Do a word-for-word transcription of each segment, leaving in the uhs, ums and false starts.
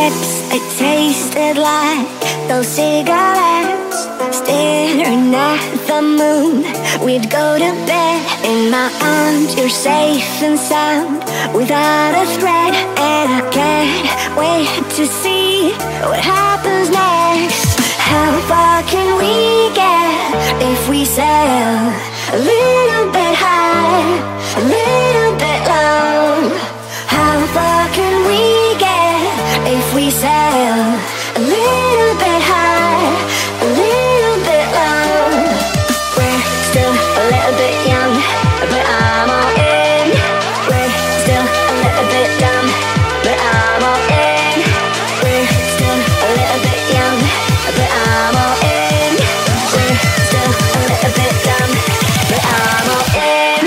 lips, it tasted like those cigarettes. Staring at the moon, we'd go to bed. In my arms, you're safe and sound, without a threat. And I can't wait to see what happens next. How far can we get if we sail a little bit high, a little bit low? How far can we get if we sail a little bit high, a little bit low? We're still a little bit young, but I'm all in. We're still a little bit dumb, but I'm all in. We're still a little bit young, but I'm all in. We're still a little bit dumb, but I'm all in.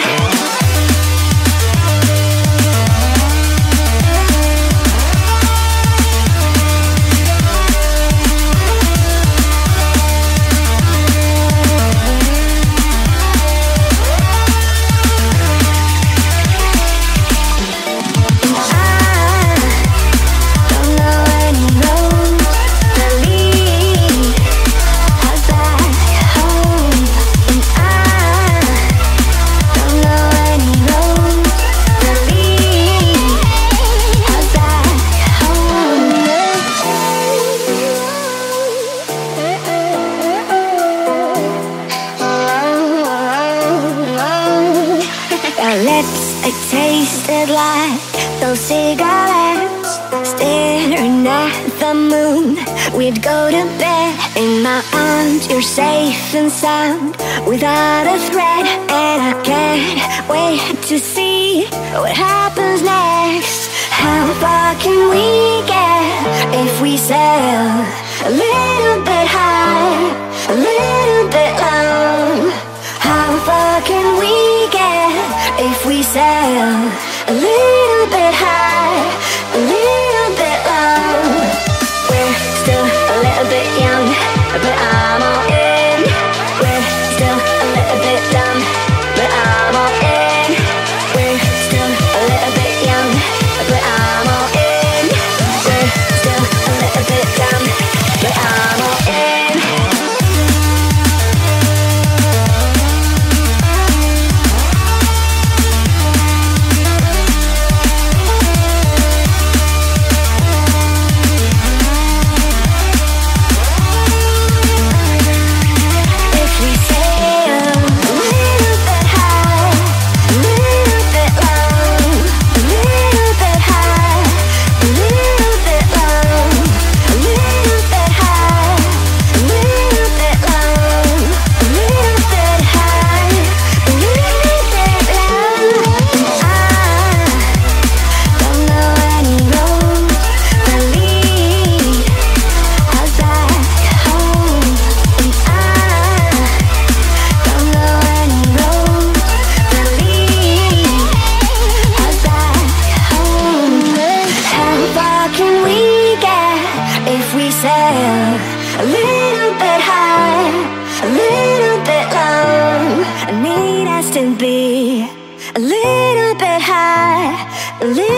Our lips, it tasted like those cigarettes. Staring at the moon, we'd go to bed. In my arms, you're safe and sound, without a threat. And I can't wait to see what happens next. How far can we get if we sail a little bit high, a little bit low? How far can we get if we sail a little bit high, a little bit low? We're still a little bit young, but I'm all in. We're still a little bit dumb, but I'm all in. We're still a little bit young, but I'm all in. We're still a little bit dumb, but I'm all in. A little bit high, a little bit low. I need us to be a little bit high, a little